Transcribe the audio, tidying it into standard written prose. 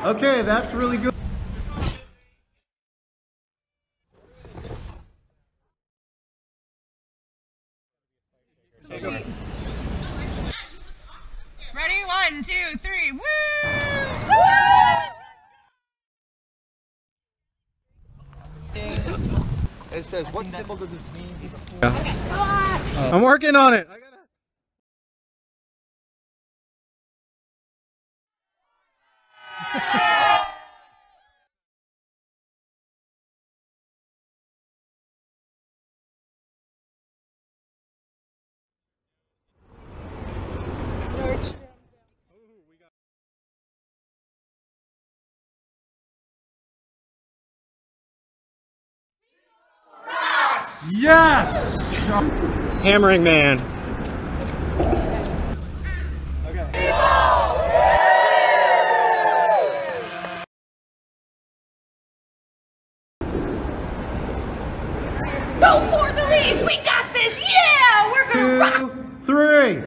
Okay, that's really good. Ready? 1, 2, 3. Woo! It says, what symbol does this mean? Yeah. I'm working on it. I gotta... Yes! Hammering man. Okay. Go for the lead!